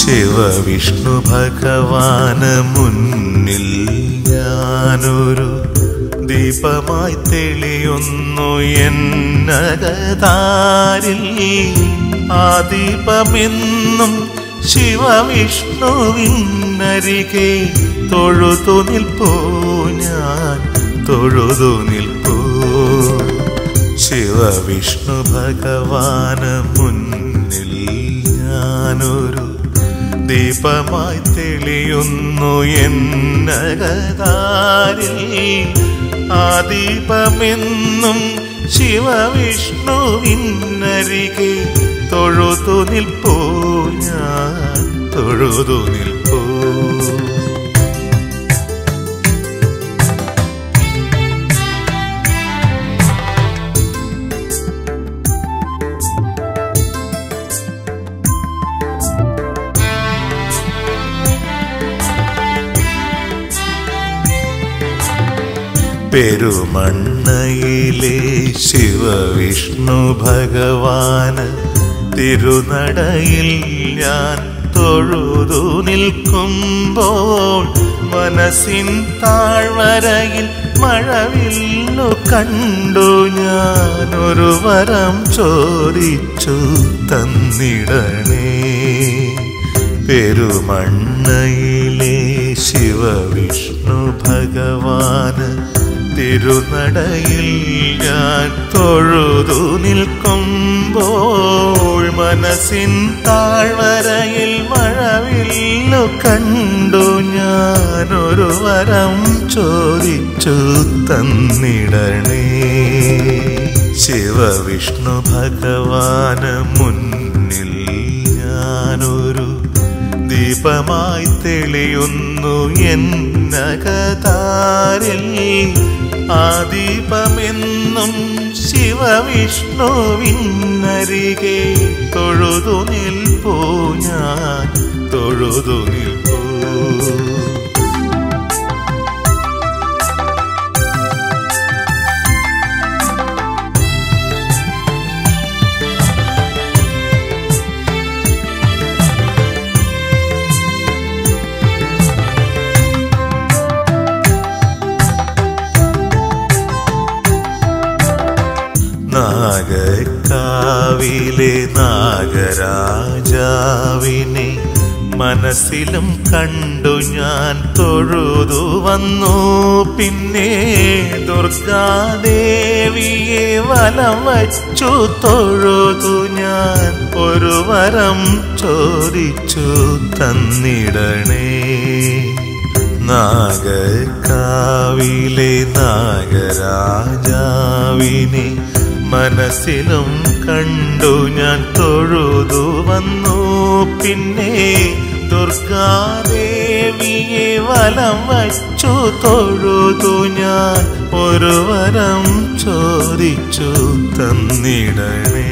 ശിവവിഷ്ണു ഭഗവാന് മുന്നിൽ ഞാനൊരു ദീപമായി തെളിയുന്നു എന്നകതാരിൽ. ആ ദീപമെന്നും ശിവവിഷ്ണുവിനരികെ തൊഴുതു നിൽപ്പൂ ഞാൻ, തൊഴുതു നിൽപ്പൂ. ശിവവിഷ്ണു ഭഗവാന് മുന്നിൽ ഞാനൊരു ദീപമായി തെളിയുന്നു എന്നകതാരിൽ. ആ ദീപമെന്നും ശിവവിഷ്ണുവിനരികെ തൊഴുതു നിൽപ്പൂ ഞാൻ, തൊഴുതു നിൽപ്പൂ. പെരുമണ്ണയിലെ ശിവവിഷ്ണു ഭഗവാന് തിരുനടയിൽ ഞാൻ തൊഴുതു നിൽക്കുമ്പോൾ മനസ്സിൻ താഴ്വരയിൽ മഴവില്ലു കണ്ടു ഞാനൊരു വരം ചോദിച്ചു തന്നിടണേ. പെരുമണ്ണയിലെ ശിവവിഷ്ണു ഭഗവാന് തിരുനടയിൽ ഞാൻ തൊഴുതു നിൽക്കുമ്പോൾ മനസ്സിൻ താഴ്വരയിൽ മഴവില്ലു കണ്ടു ഞാനൊരു വരം ചോദിച്ചു തന്നിടണേ. ശിവവിഷ്ണു ഭഗവാന് മുന്നിൽ ഞാനൊരു ദീപമായി തെളിയുന്നു എന്നകതാരിൽ. ആ ദീപമെന്നും ശിവവിഷ്ണുവിനരികെ തൊഴുതു നിൽപ്പൂ ഞാൻ, തൊഴുതു നിൽപ്പൂ. നാഗക്കാവിലെ നാഗരാജാവിനെ മനസ്സിലും കണ്ടു ഞാൻ തൊഴുതു വന്നു. പിന്നെ ദുർഗാദേവിയെ വലം വച്ചു തൊഴുതു ഞാൻ ഒരു വരം ചോദിച്ചു തന്നിടണേ. നാഗക്കാവിലെ നാഗരാജാവിനെ മനസ്സിലും കണ്ടു ഞാൻ തൊഴുതു വന്നു. പിന്നെ ദുർഗാദേവിയെ വലം വച്ചു തൊഴുതു ഞാൻ ഒരു വരം ചോദിച്ചു തന്നിടണേ.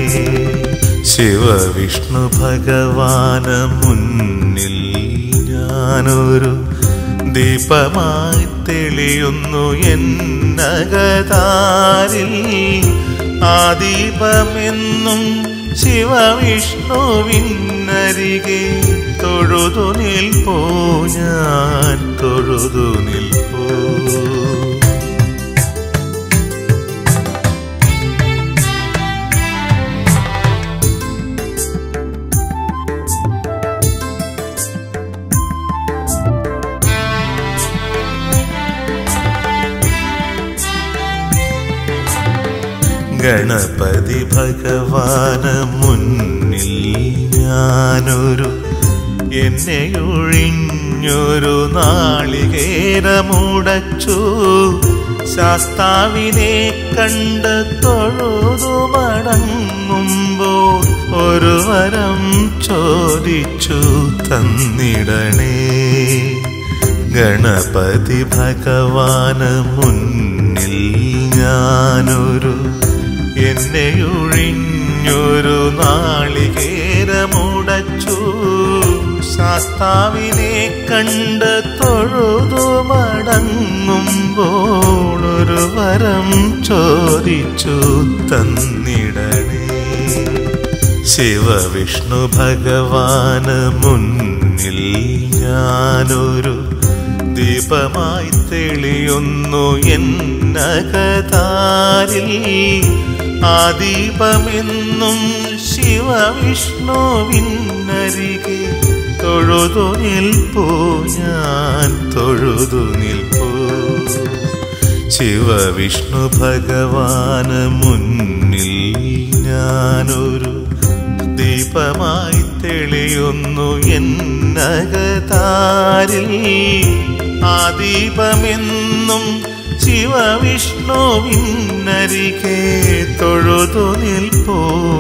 ശിവവിഷ്ണു ഭഗവാന് മുന്നിൽ ഞാനൊരു ദീപമായി തെളിയുന്നു എന്നകതാരിൽ. ആ ദീപമെന്നും ശിവവിഷ്ണുവിനരികെ തൊഴുതു നിൽപ്പൂ ഞാൻ, തൊഴുതു നിൽപ്പൂ. ഗണപതി ഭഗവാന് മുന്നിൽ ഞാനൊരു എന്നെയൊഴിഞ്ഞൊരു നാളികേരമുടച്ചു. ശാസ്താവിനെ കണ്ട് തൊഴുതു മടങ്ങുമ്പോൾ ഒരു വരം ചോദിച്ചു തന്നിടണേ. ഗണപതി ഭഗവാന് മുന്നിൽ ഞാനൊരു എന്നെയൊഴിഞ്ഞൊരു നാളികേരമുടച്ചു. ശാസ്താവിനെ കണ്ട് തൊഴുതു മടങ്ങുമ്പോൾ ഒരു വരം ചോദിച്ചു തന്നിടണേ. ശിവവിഷ്ണു ഭഗവാന് മുന്നിൽ ഞാനൊരു ദീപമായി തെളിയുന്നു എന്നകതാരിൽ. ആ ദീപമെന്നും ശിവവിഷ്ണുവിനരികെ തൊഴുതു നിൽപ്പൂ ഞാൻ, തൊഴുതു നിൽപ്പൂ. ശിവവിഷ്ണു ഭഗവാന് മുന്നിൽ ഞാനൊരു ദീപമായി തെളിയുന്നു എന്നകതാരിൽ. ആ ദീപമെന്നും ശിവവിഷ്ണുവിനരികെ തൊഴുതു നിൽപ്പൂ